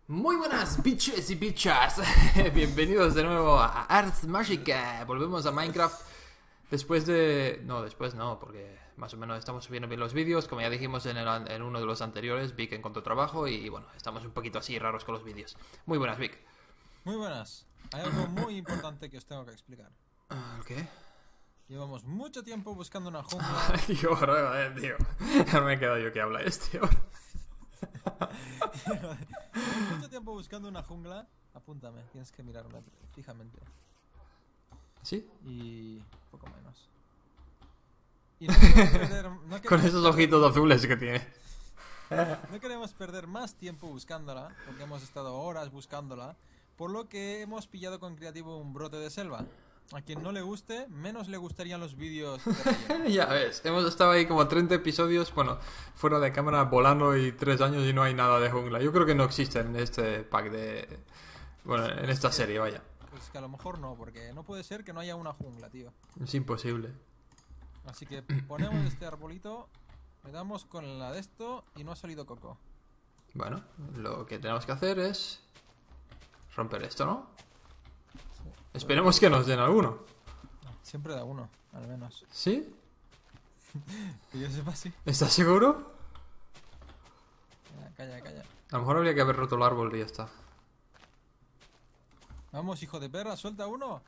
Muy buenas bitches y bichas. Bienvenidos de nuevo a Ars Magica. Volvemos a Minecraft después de... No, después no, porque más o menos estamos subiendo bien los vídeos. Como ya dijimos en uno de los anteriores, Vic encontró trabajo y bueno, estamos un poquito así raros con los vídeos. Muy buenas, Vic. Muy buenas. Hay algo muy importante que os tengo que explicar. ¿Qué? Llevamos mucho tiempo buscando una jungla. Tío, tío. Ya me he quedado yo que habla este ahora. Llevamos mucho tiempo buscando una jungla. Apúntame, tienes que mirarme fijamente. ¿Sí? Y poco menos. Y no queremos Con queremos esos perder- ojitos azules que tiene. No queremos perder más tiempo buscándola, porque hemos estado horas buscándola. Por lo que hemos pillado con creativo un brote de selva. A quien no le guste, menos le gustarían los vídeos de relleno. Ya ves, hemos estado ahí como 30 episodios, bueno, fuera de cámara volando y 3 años y no hay nada de jungla. Yo creo que no existe en este pack de... Bueno, en esta serie, vaya. Pues que a lo mejor no, porque no puede ser que no haya una jungla, tío. Es imposible. Así que ponemos este arbolito, le damos con la de esto y no ha salido coco. Bueno, lo que tenemos que hacer es... romper esto, ¿no? Esperemos que nos den alguno. Siempre da uno, al menos. ¿Sí? Que yo sepa así. ¿Estás seguro? Calla, calla. A lo mejor habría que haber roto el árbol y ya está. Vamos, hijo de perra, suelta uno.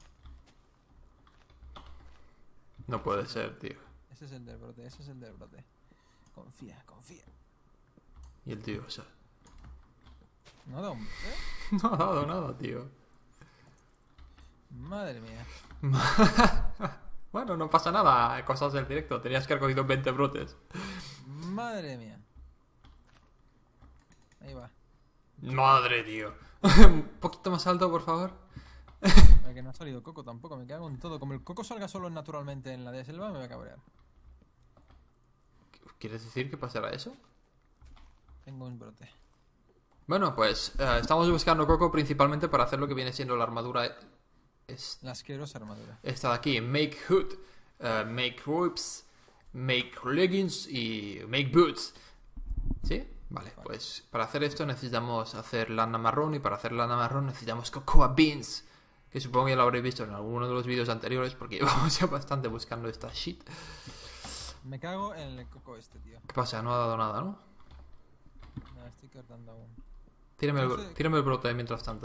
No puede ser, tío. Ese es el del brote, ese es el del brote. Confía, confía. Y el tío, o sea... ¿No da un brote? No ha dado nada, tío. Madre mía. Bueno, no pasa nada, cosas del directo. Tenías que haber cogido 20 brotes. Madre mía. Ahí va. Madre, tío. Un poquito más alto, por favor. Para que no ha salido coco tampoco, me cago en todo. Como el coco salga solo naturalmente en la de selva, me voy a cabrear. ¿Quieres decir que pasará eso? Tengo un brote. Bueno, pues estamos buscando coco principalmente para hacer lo que viene siendo la armadura. La asquerosa armadura. Esta de aquí: make hood, make ropes, make leggings y make boots. ¿Sí? Vale, pues para hacer esto necesitamos hacer lana marrón y para hacer lana marrón necesitamos cocoa beans. Que supongo que ya lo habréis visto en alguno de los vídeos anteriores porque llevamos ya bastante buscando esta shit. Me cago en el coco este, tío. ¿Qué pasa? No ha dado nada, ¿no? No, estoy cortando aún. Tírame No el, sé. tírame el brote mientras tanto.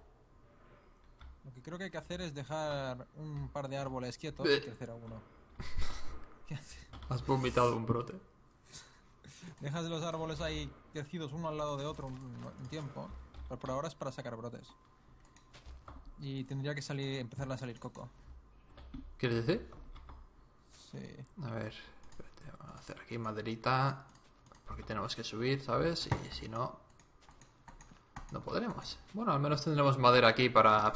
Lo que creo que hay que hacer es dejar un par de árboles quietos y crecer a uno. ¿Qué haces? Has vomitado un brote. Dejas los árboles ahí crecidos uno al lado de otro un tiempo. Pero por ahora es para sacar brotes. Y tendría que empezar a salir coco. ¿Quieres decir? Sí. A ver, espérate, vamos a hacer aquí maderita. Porque tenemos que subir, ¿sabes? Y si no, no podremos. Bueno, al menos tendremos madera aquí para...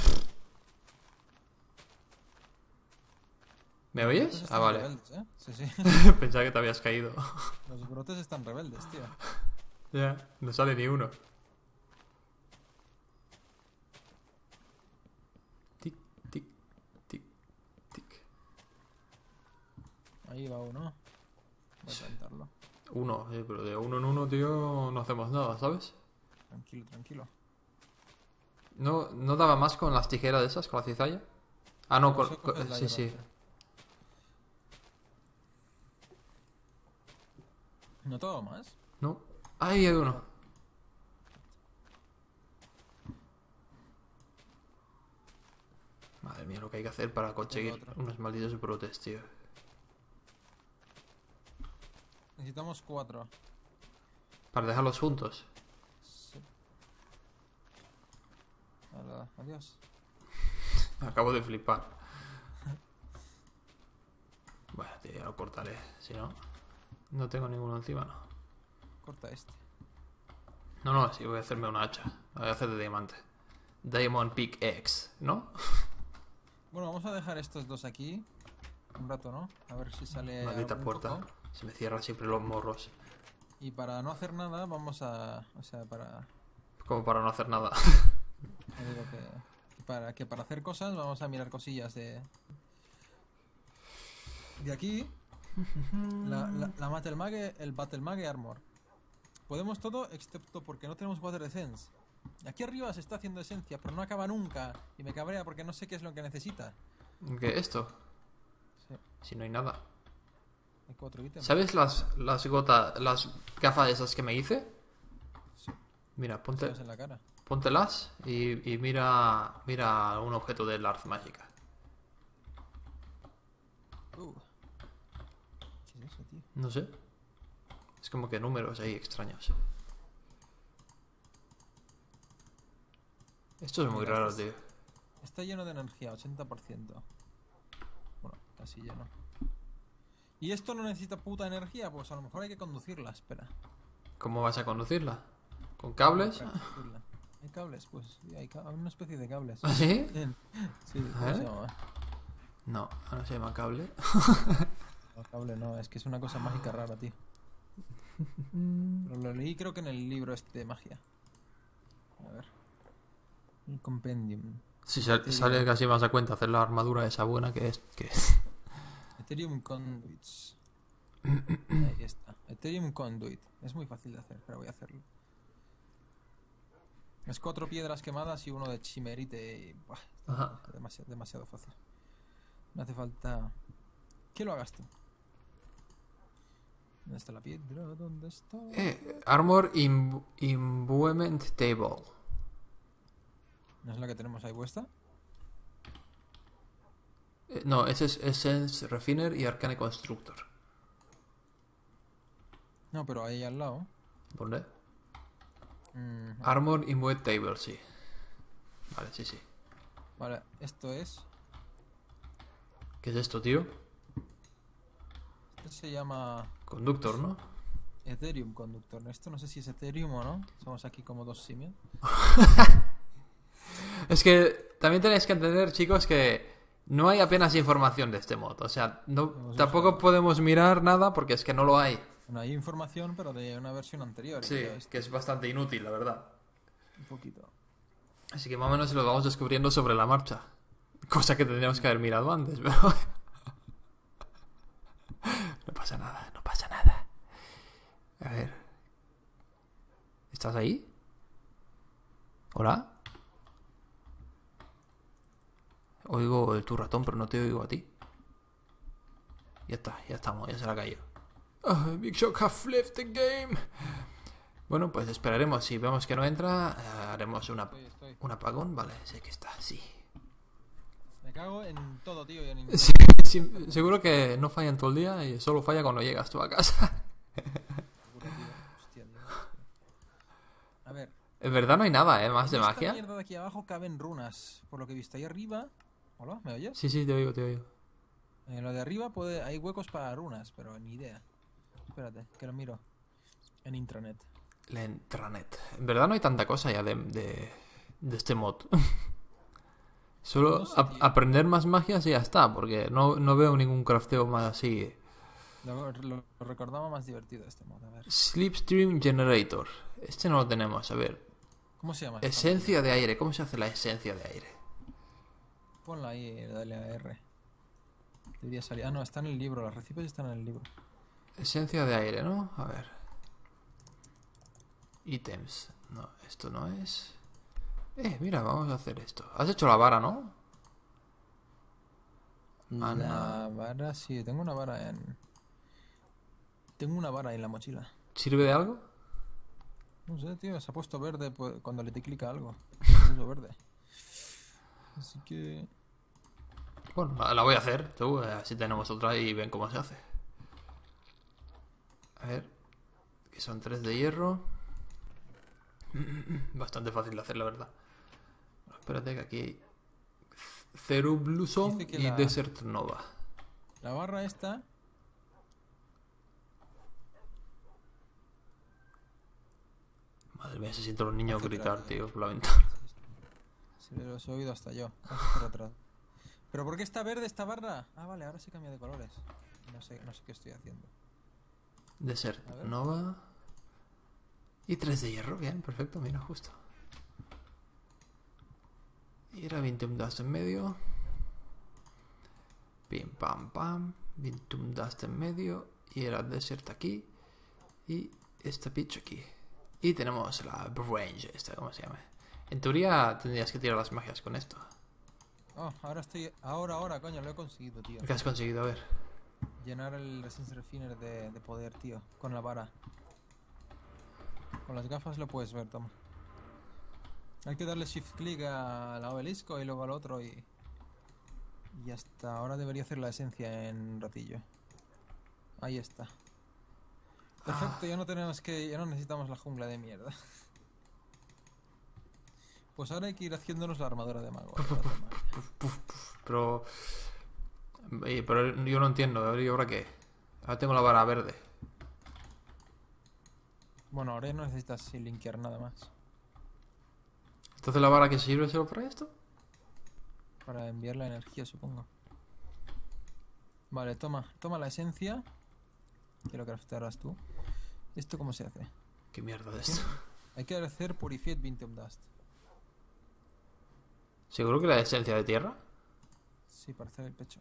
¿Me Los brotes oyes? Ah, están vale. rebeldes, ¿eh? Sí, sí. Pensaba que te habías caído. Los brotes están rebeldes, tío. Ya, no sale ni uno. Tic, tic, tic, tic. Ahí va uno. Voy a plantarlo. Uno, pero de uno en uno, tío, no hacemos nada, ¿sabes? Tranquilo, tranquilo. ¿No daba más con las tijeras esas, con la cizalla? Ah, no, Eso coges la sí, sí. hierba. ¿No todo más? ¿No? ¡Ahí hay uno! Madre mía, lo que hay que hacer para conseguir otro. unos malditos brotes, tío. Necesitamos 4. Para dejarlos juntos. Sí. Hola, adiós. Acabo de flipar. Bueno, tío, ya lo cortaré. Si no, no tengo ninguno encima, no. Corta este. No, sí, voy a hacerme una hacha. Voy a hacer de diamante. Diamond Pickaxe, ¿no? Bueno, vamos a dejar estos dos aquí. Un rato, ¿no? A ver si sale Maldita algún puerta. coco. Se me cierran siempre los morros. Y para no hacer nada, vamos a... O sea, para... Como para no hacer nada. No digo que para hacer cosas vamos a mirar cosillas de... De aquí... La Battle Mage, el Battle Mage Armor. Podemos todo excepto porque no tenemos Water Essence. Aquí arriba se está haciendo esencia, pero no acaba nunca. Y me cabrea porque no sé qué es lo que necesita. ¿Qué? ¿Esto? Sí, Si no hay nada. hay 4 ítems. ¿Sabes las gafas esas que me hice? Sí, Mira, tienes en la cara. póntelas y mira un objeto del Ars Magica. ¿Qué es eso, tío? No sé. Es como que números ahí extraños. Esto es muy Mira, raro, tío. Está lleno de energía, 80%. Bueno, casi lleno. ¿Y esto no necesita puta energía? Pues a lo mejor hay que conducirla, espera. ¿Cómo vas a conducirla? ¿Con cables? Para conducirla. ¿Hay cables? Pues sí, hay una especie de cables. ¿Ah, sí? Sí, A ¿cómo ver. se llama? No, no se llama cable. No, cable no, es que es una cosa mágica rara, tío. Pero lo leí creo que en el libro este de magia. A ver. Un compendium. Si sale casi más a cuenta hacer la armadura esa buena que es. Ethereum Conduits. Ahí está. Ethereum Conduit. Es muy fácil de hacer, pero voy a hacerlo. Es 4 piedras quemadas y uno de chimerite. Y, buah, Ajá. demasiado fácil. No hace falta que lo hagas tú. ¿Dónde está la piedra? ¿Dónde está? Armor Imbuement Table. ¿No es la que tenemos ahí puesta? No, ese es Essence Refiner y Arcane Constructor. No, pero ahí al lado. ¿Dónde? Mm, Armor Imbued Table, sí. Vale, sí. Vale, esto es. ¿Qué es esto, tío? Esto se llama Conductor, ¿no? Ethereum Conductor. Esto no sé si es Ethereum o no. Somos aquí como dos simios. Es que también tenéis que entender, chicos, que no hay apenas información de este mod. O sea, tampoco podemos mirar nada porque es que no lo hay. Bueno, hay información, pero de una versión anterior. Sí, que es bastante inútil, la verdad. Un poquito. Así que más o menos lo vamos descubriendo sobre la marcha. Cosa que tendríamos que haber mirado antes, pero... No pasa nada. A ver. ¿Estás ahí? ¿Hola? Oigo tu ratón, pero no te oigo a ti. Ya está, ya estamos, ya se la cayó. Big Shock have left the game. Bueno, pues esperaremos. Si vemos que no entra, haremos un apagón. Vale, sé que está, sí. Me cago en todo, tío. Y en Sí, seguro que no falla en todo el día y solo falla cuando llegas tú a casa. Hostia, tío. A ver. En verdad no hay nada, más de Esta magia. mierda de aquí abajo caben runas. Por lo que he visto ahí arriba. ¿Hola? ¿Me oyes? Sí, te oigo. En lo de arriba hay huecos para runas, pero ni idea. Espérate, que lo miro. En intranet. La intranet. En verdad no hay tanta cosa ya de este mod. Solo No sé, aprender más magias y ya está, porque no veo ningún crafteo más así. Lo recordaba más divertido este mod, a ver. Slipstream Generator. Este no lo tenemos, a ver. ¿Cómo se llama? Esencia de aire. ¿Cómo se hace la esencia de aire? Ponla ahí, dale a R. Debería salir. Ah, no, está en el libro. Las recipes están en el libro. Esencia de aire, ¿no? A ver. Ítems. No, esto no es. Mira, vamos a hacer esto. Has hecho la vara, ¿no? La vara, sí, tengo una vara en. Tengo una vara en la mochila. ¿Sirve de algo? No sé, tío, se ha puesto verde cuando le te clica algo. Se puso verde. Así que. Bueno, la voy a hacer. Tú, así tenemos otra y ven cómo se hace. A ver. Que son 3 de hierro. Bastante fácil de hacer, la verdad. Bueno, espérate que aquí hay Cerubluson y Desert Nova. La barra esta. Madre mía, se sienten los niños gritar, tío, por la ventana. Se los he oído hasta yo. ¿Pero por qué está verde esta barra? Ah, vale, ahora se cambia de colores. No sé qué estoy haciendo. Desert Nova. Y 3 de hierro, bien, perfecto, mira, justo. Y era Vintum Dust en medio. Pim pam pam. Vintum Dust en medio. Y era Desert aquí. Y esta pitch aquí. Y tenemos la Brange, esta, ¿cómo se llama? En teoría tendrías que tirar las magias con esto. Oh, ahora estoy... Ahora, coño, lo he conseguido, tío. ¿Qué has conseguido? A ver. Llenar el Resistance Refiner de poder, tío. Con la vara. Con las gafas lo puedes ver, toma. Hay que darle shift click al obelisco y luego al otro y ya está. Ahora debería hacer la esencia en un ratillo. Ahí está. Perfecto, ya no necesitamos la jungla de mierda. Pues ahora hay que ir haciéndonos la armadura de mago. Pero yo no entiendo. A ver, ¿y ahora qué? Ahora tengo la vara verde. Bueno, ahora ya no necesitas linkear nada más. ¿Entonces la vara que sirve solo para esto? Para enviar la energía, supongo. Vale, toma la esencia. Que lo craftearás tú. ¿Esto cómo se hace? ¿Qué mierda de esto? Hay que hacer Purified Vintum Dust. ¿Seguro que la esencia de tierra? Sí, para hacer el pecho.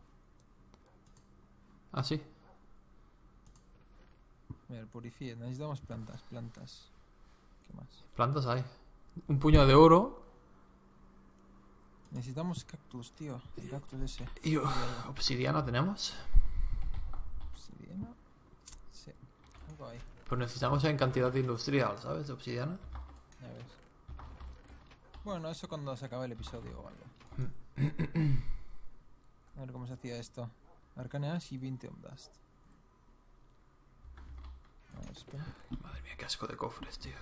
Ah, sí. Mira, el Purified. Necesitamos plantas. ¿Qué más? Plantas hay. Un puño de oro. Necesitamos cactus, tío. El cactus ese. Y obsidiana tenemos. ¿Obsidiana? Sí. Algo hay. Pues necesitamos en cantidad industrial, ¿sabes? De obsidiana. Ya ves. Bueno, eso cuando se acabe el episodio o algo. A ver cómo se hacía esto. Arcane Ash y Vintum Dust. A ver, espera. Madre mía, qué asco de cofres, tío.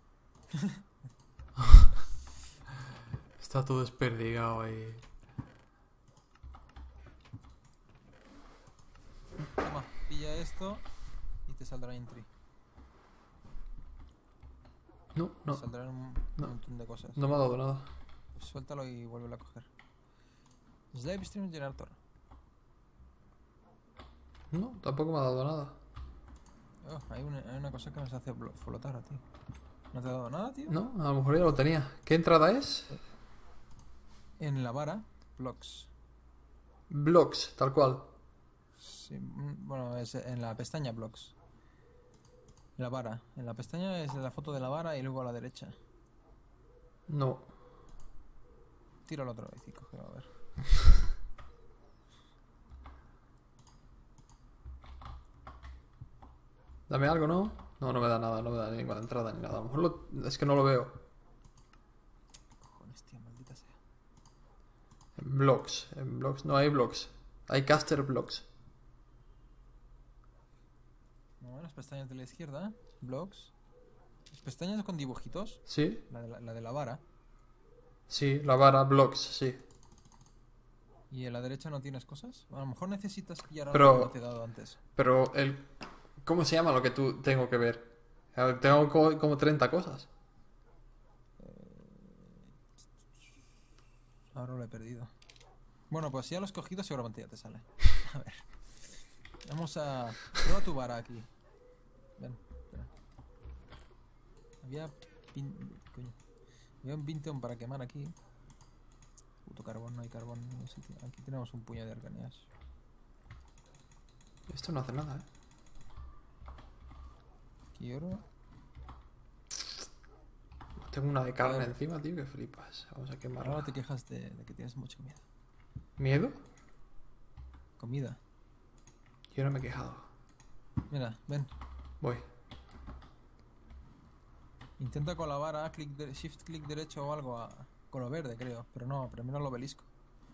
Está todo desperdigado ahí. Toma, pilla esto y te saldrá entry. No. Te saldrán un montón de cosas. No me ha dado nada. Pues suéltalo y vuélvelo a coger. Slave Stream Generator. No, tampoco me ha dado nada. Oh, hay una cosa que nos hace flotar a ti. ¿No te ha dado nada, tío? No, a lo mejor ya lo tenía. ¿Qué entrada es? En la vara, blocks. Blocks, tal cual. Sí, bueno, es en la pestaña blocks. La vara. En la pestaña es la foto de la vara y luego a la derecha. No. Tíralo otra vez y cógelo, a ver. Dame algo, ¿no? No, no me da nada, no me da ninguna entrada ni nada. A lo mejor es que no lo veo. Cojones, tío, maldita sea. En blocks no hay blocks. Hay caster blocks. No, las pestañas de la izquierda, blocks. Las pestañas con dibujitos. ¿Sí? La de la vara. Sí, la vara, blocks, sí. ¿Y en la derecha no tienes cosas? A lo mejor necesitas pillar algo Pero- que no te he dado antes. Pero ¿cómo se llama lo que tú tengo que ver? A ver, tengo como 30 cosas. Ahora lo he perdido. Bueno, pues si ya lo has cogido seguramente ya te sale. A ver. Vamos a... Prueba tu vara aquí. Ven, espera. Coño. Había un Vinton para quemar aquí. Puto carbón, no hay carbón en ningún sitio. Aquí tenemos un puño de arcaneas. Esto no hace nada, ¿eh? Aquí oro. Tengo una de carne A ver. encima, tío, que flipas. Vamos a quemarla. Ahora te quejas de que tienes mucho miedo. ¿Miedo? Comida. Yo no me he quejado. Mira, ven. Voy. Intenta con la vara, shift click derecho o algo con lo verde, creo. Pero no, primero el obelisco.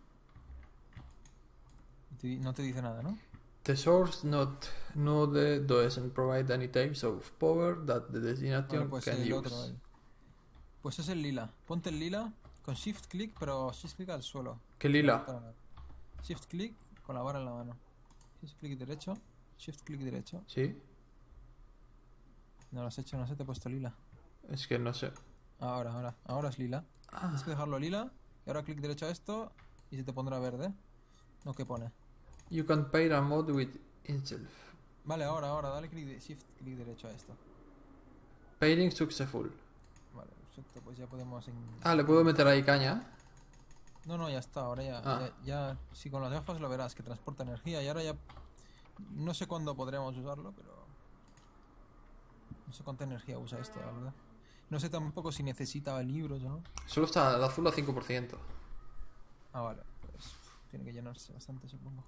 No te dice nada, ¿no? The source node doesn't provide any types of power that the destination Vale, pues can el use. otro. Pues es el lila. Ponte el lila con shift click, pero shift click al suelo. ¿Qué lila? Shift click con la vara en la mano. Shift click derecho. Shift click derecho. ¿Sí? No lo has hecho, no sé, te he puesto lila. Es que no sé. Ahora es lila. Tienes que dejarlo lila. Y ahora clic derecho a esto y se te pondrá verde. ¿No? ¿Qué pone? You can pair a mod with itself. Vale, ahora, dale shift clic derecho a esto. Pairing successful. Vale, perfecto, pues ya podemos... Ah, ¿le puedo meter ahí caña? No, ya está, ahora ya, si con las gafas lo verás, que transporta energía y ahora ya... No sé cuándo podremos usarlo, pero... No sé cuánta energía usa esto, la verdad. No sé tampoco si necesita libros o no. Solo está el azul a 5%. Ah, vale. Pues tiene que llenarse bastante, supongo.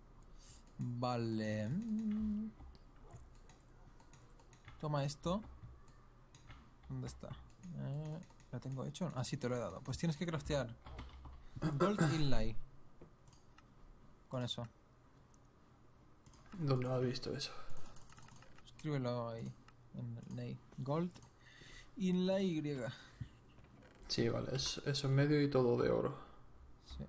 Vale. Toma esto. ¿Dónde está? ¿Lo tengo hecho? Ah, sí, te lo he dado. Pues tienes que craftear Gold Inlay. Con eso. ¿Dónde lo has visto eso? Escríbelo ahí. En el Ney. Gold Inlay Y. Sí, vale, es eso en medio y todo de oro. Sí.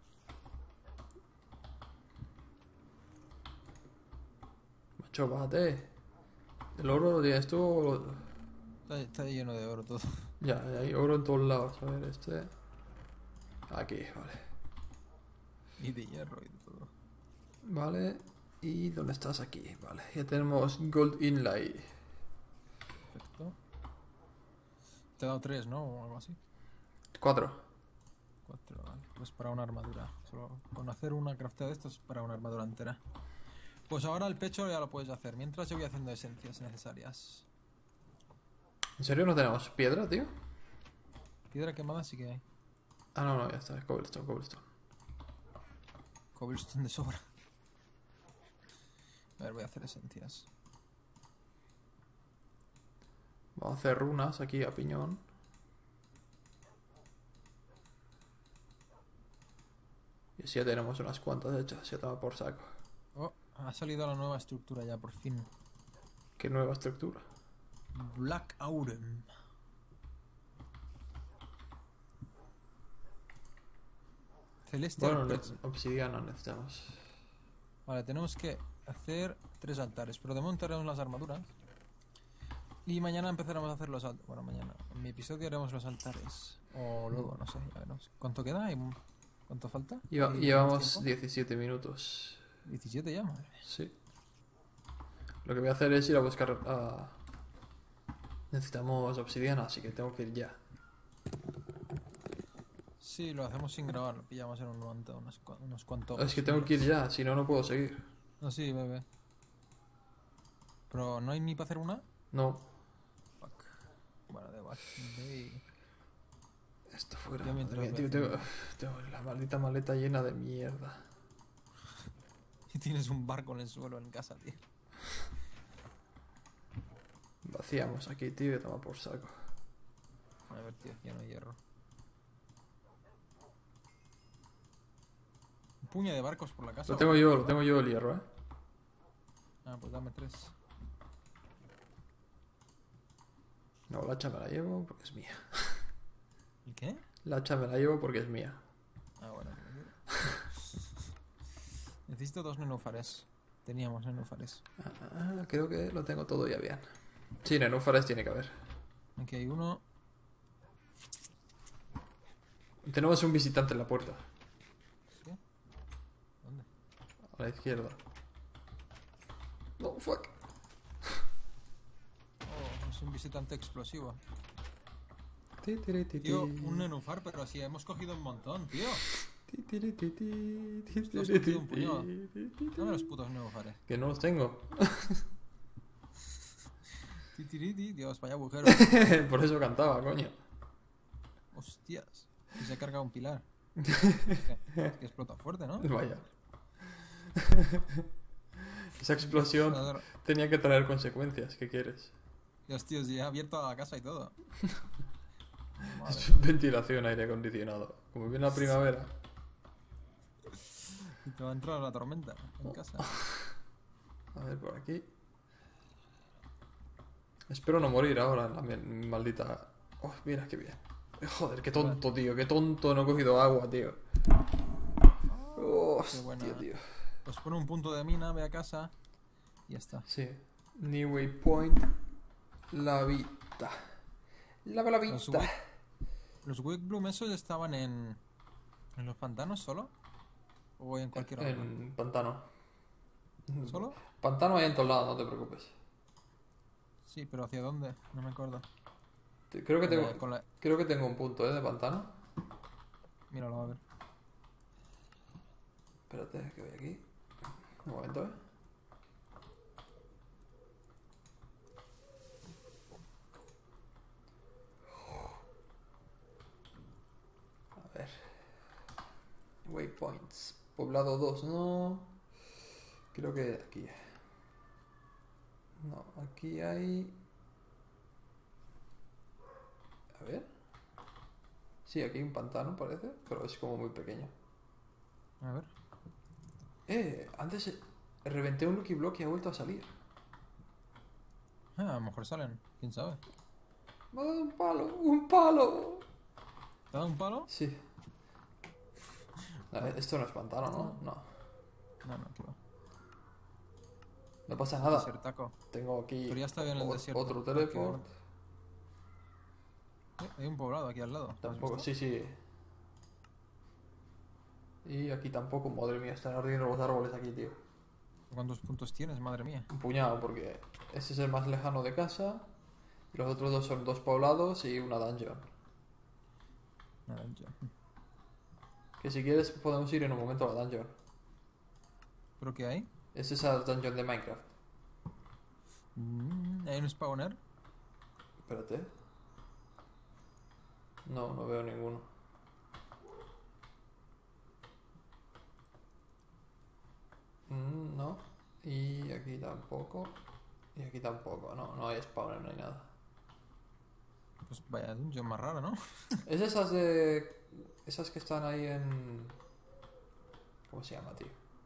Macho, bájate. El oro lo tienes tú. Está lleno de oro todo. Ya, hay oro en todos lados. A ver, este. Aquí, vale. Y de hierro y de todo. Vale. ¿Y dónde estás? Aquí, vale. Ya tenemos Gold Inlay. Perfecto. Te he dado 3, ¿no? O algo así. 4. 4, vale. Pues para una armadura. Solo con hacer una craftea de estos para una armadura entera. Pues ahora el pecho ya lo puedes hacer. Mientras yo voy haciendo esencias necesarias. ¿En serio no tenemos piedra, tío? Piedra quemada sí que hay. Ah, no, ya está. Cobblestone, cobblestone. Cobblestone de sobra. A ver, voy a hacer esencias. Vamos a hacer runas aquí a piñón. Y así ya tenemos unas cuantas hechas. Ya toma por saco. Oh, ha salido la nueva estructura ya, por fin. Qué nueva estructura. Black Aurum. Celestial Bueno, Pretzel. obsidiana necesitamos. Vale, tenemos que hacer 3 altares. Pero de momento haremos las armaduras. Y mañana empezaremos a hacer los altares. Bueno, mañana. En mi episodio haremos los altares. O luego, no sé, ya veremos. ¿Cuánto queda? ¿Cuánto falta? ¿Tenemos Llevamos tiempo? 17 minutos. 17 ya, madre mía. Sí. Lo que voy a hacer es ir a buscar. Necesitamos obsidiana, así que tengo que ir ya. Sí, lo hacemos sin grabar. Lo pillamos en un momento, unos cuantos. Es que tengo que ir ya, si no, no puedo seguir. No, sí, bebé. Pero no hay ni para hacer una. No, Fuck. Bueno, de back day. esto fuera. Yo Madre mientras mía, voy tío, haciendo. tengo la maldita maleta llena de mierda. Y tienes un barco en el suelo en casa, tío. Vaciamos aquí, tío, y toma por saco. A ver, tío, ya no hay hierro. Un puño de barcos por la casa. Lo tengo yo el hierro, Ah, pues dame 3. No, la hacha me la llevo porque es mía. ¿Y qué? La hacha me la llevo porque es mía. Ah, bueno. Necesito 2 nenúfares. Teníamos nenúfares. Creo que lo tengo todo ya bien. Sí, nenúfares tiene que haber. Aquí hay uno. Tenemos un visitante en la puerta, ¿Sí? ¿Dónde? a la izquierda. No, fuck. Oh, es un visitante explosivo. Ti, tiri, ti, Tío, ti. un nenúfar, pero sí, hemos cogido un montón, tío. Ti, tiri, ti, ti, ti, Esto has tiri, cogido un ti, puñado. ti, ti, ti. Dame los putos nenúfares. Que no los tengo. Titiriti, Dios, vaya agujero. Por eso cantaba, coño. Hostias. Y se ha cargado un pilar. Es que explota fuerte, ¿no? Vaya. Esa explosión Joder. tenía que traer consecuencias. ¿Qué quieres? Dios, tío, ya ha abierto la casa y todo. Madre. Es ventilación, aire acondicionado. Como viene la primavera. Y te va a entrar la tormenta en casa. A ver, por aquí. Espero no morir ahora en la maldita... Oh, mira qué bien. Joder, qué tonto, tío. Qué tonto, no he cogido agua, tío. Qué buena. Hostia, tío. Pues pon un punto de mina, ve a casa. Y ya está. Sí. New waypoint. La vida. La vida. Los Wickbloom esos estaban en los pantanos solo. ¿O en cualquier otro? En pantano. ¿Solo? Pantano hay en todos lados, no te preocupes. Sí, pero ¿hacia dónde? No me acuerdo. Creo que tengo, Con la... creo que tengo un punto, de pantano. Míralo, a ver. Espérate, que voy aquí. Un momento, waypoints. Poblado 2, no. Creo que aquí. No, aquí hay... A ver. Sí, aquí hay un pantano, parece, pero es como muy pequeño. A ver. Antes reventé un Lucky Block y ha vuelto a salir. A lo mejor salen. ¿Quién sabe? Me ha dado un palo, un palo. ¿Te ha dado un palo? Sí. Esto no es pantano, ¿no? No. No, qué va. No pasa nada. Desertaco. Tengo aquí Pero ya está bien el desierto. otro Hay que teleport. hay un poblado aquí al lado. ¿Has Tampoco, visto? sí, sí. Y aquí tampoco, madre mía, están ardiendo los árboles aquí, tío. ¿Cuántos puntos tienes? Madre mía. Un puñado, porque este es el más lejano de casa. Y los otros dos son 2 poblados y una dungeon. Nada, ya. Que si quieres podemos ir en un momento a la dungeon. ¿Pero qué hay? Es esa dungeon de Minecraft. ¿Hay un spawner? Espérate. No, no veo ninguno. No. Y aquí tampoco. Y aquí tampoco. No, no hay spawner, no hay nada. Pues vaya dungeon más rara, ¿no? Es esas de... Esas que están ahí en... ¿Cómo se llama, tío?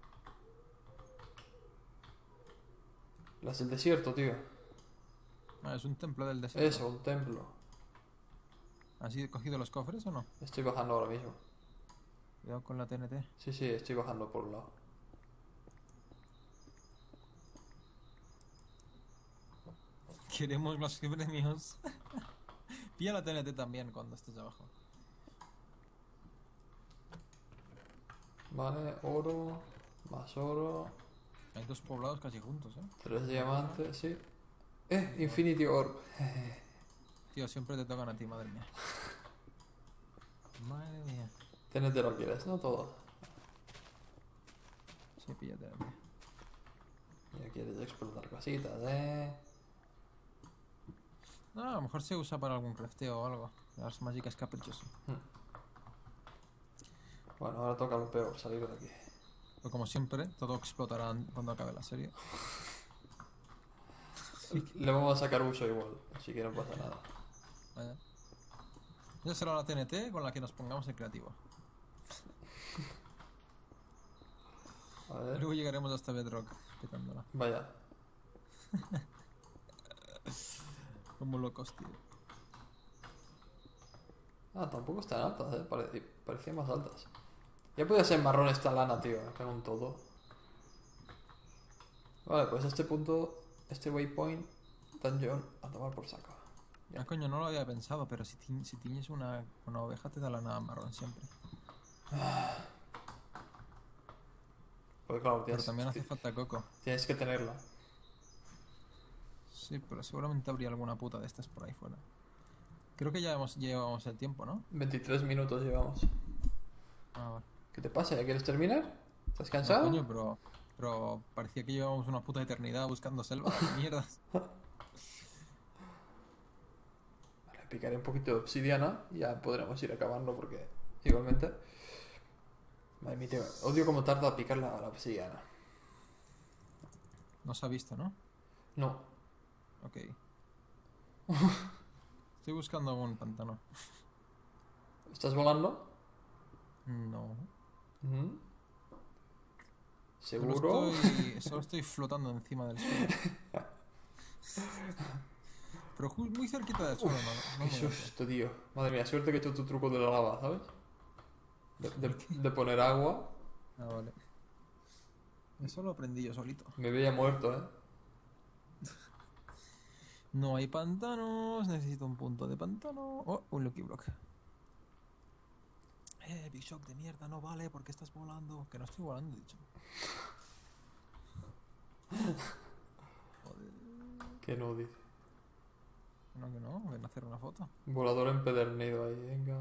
Las del desierto, tío. Es un templo del desierto. Eso, un templo. ¿Has cogido los cofres o no? Estoy bajando ahora mismo. Cuidado con la TNT. Sí, sí, estoy bajando por un lado. Queremos más premios. Pilla la TNT también cuando estés abajo. Vale, oro. Más oro. Hay 2 poblados casi juntos, ¿eh? 3 diamantes, sí. Infinity Orb. Tío, siempre te tocan a ti, madre mía. Madre mía. TNT lo quieres, ¿no? Todo. Sí, pilla TNT. Ya quieres explotar cositas, ¿eh? No, a lo mejor se usa para algún crafteo o algo. Las mágicas caprichosas. Bueno, ahora toca lo peor, salir de aquí. Pero como siempre, todo explotará cuando acabe la serie. Le vamos a sacar uso igual, así que no pasa nada. Vaya. Esa será la TNT con la que nos pongamos el creativo. A Y ver. luego llegaremos hasta Bedrock, petándola. Vaya. Como locos, tío. Tampoco están altas, parecían más altas. Ya podía ser marrón esta lana, tío. Me cago en todo. Vale, pues este punto, este waypoint, dungeon, a tomar por saco. Ya. Coño, no lo había pensado, pero si tienes una oveja te da la nada marrón siempre. Pues claro, Pero también hace falta coco. tienes que tenerla. Sí, pero seguramente habría alguna puta de estas por ahí fuera. Creo que ya llevamos el tiempo, ¿no? 23 minutos llevamos. Vale. ¿Qué te pasa? ¿Ya quieres terminar? ¿Estás No, cansado? coño, pero parecía que llevábamos una puta eternidad buscando selva. ¿Qué mierdas? Vale, picaré un poquito de obsidiana y ya podremos ir acabando porque igualmente... Madre mía, tío, odio cómo tarda a picar la obsidiana. No se ha visto, ¿no? No. Ok. Estoy buscando un pantano. ¿Estás volando? No. Ujú. ¿Seguro? Solo estoy flotando encima del suelo. Pero muy cerquita del suelo, no Qué muy alto. susto, tío. Madre mía, suerte que he hecho tu truco de la lava, ¿sabes? De poner agua. Ah, vale. Eso lo aprendí yo solito. Me veía muerto, ¿eh? No hay pantanos, necesito un punto de pantano. Oh, un Lucky Block. Big Shock de mierda, no vale porque estás volando. Que no estoy volando, he dicho. Joder. Que no, dice. Que no, ven a hacer una foto. Volador empedernido ahí, venga.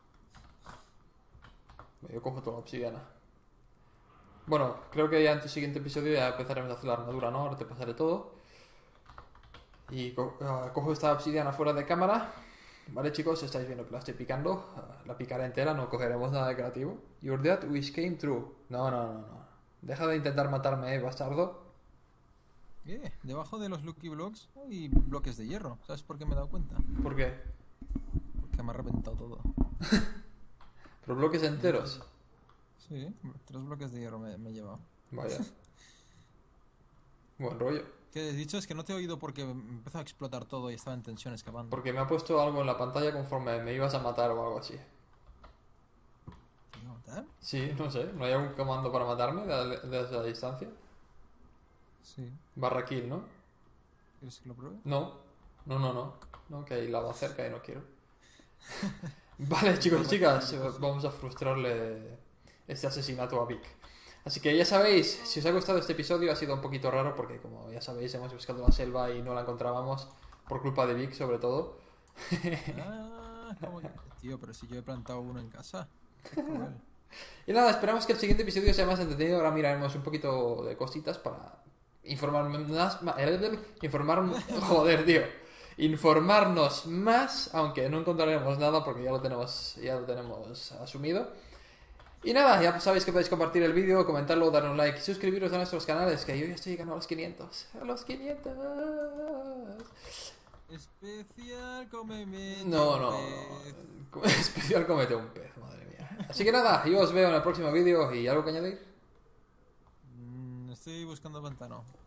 Yo cojo toda la obsidiana. Bueno, creo que ya en tu siguiente episodio ya empezaremos a hacer la armadura, ¿no? Ahora te pasaré todo. Y cojo esta obsidiana fuera de cámara. Vale, chicos, estáis viendo que la estoy picando. La picaré entera, no cogeremos nada de creativo. Your death wish came true. No, no, no, no. Deja de intentar matarme, bastardo. Debajo de los Lucky Blocks hay bloques de hierro. ¿Sabes por qué me he dado cuenta? ¿Por qué? Porque me ha reventado todo. Pero bloques enteros. Sí, 3 bloques de hierro me he llevado. Vaya. Buen rollo. ¿Qué he dicho? Es que no te he oído porque me empezó a explotar todo y estaba en tensión excavando. Porque me ha puesto algo en la pantalla conforme me ibas a matar o algo así. ¿Te iba a matar? Sí, no sé. ¿No hay algún comando para matarme desde la distancia? Sí. Barra kill, ¿no? ¿Quieres que lo pruebe? No. No, no, no. No, que hay lava cerca y no quiero. Vale, chicos y chicas. Vamos a frustrarle este asesinato a Vic. Así que ya sabéis, si os ha gustado este episodio, ha sido un poquito raro porque, como ya sabéis, hemos buscado la selva y no la encontrábamos por culpa de Vic, sobre todo. ¿Cómo que? Tío, pero si yo he plantado uno en casa. Qué cruel. Y nada, esperamos que el siguiente episodio sea más entretenido. Ahora miraremos un poquito de cositas para joder, tío. Informarnos más, aunque no encontraremos nada porque ya lo tenemos asumido. Y nada, ya sabéis que podéis compartir el vídeo, comentarlo, darle un like y suscribiros a nuestros canales, que yo ya estoy llegando a los 500. ¡A los 500! Especial cómeme. No. Especial comete un pez, madre mía. Así que nada, yo os veo en el próximo vídeo y algo que añadir. Estoy buscando pantano.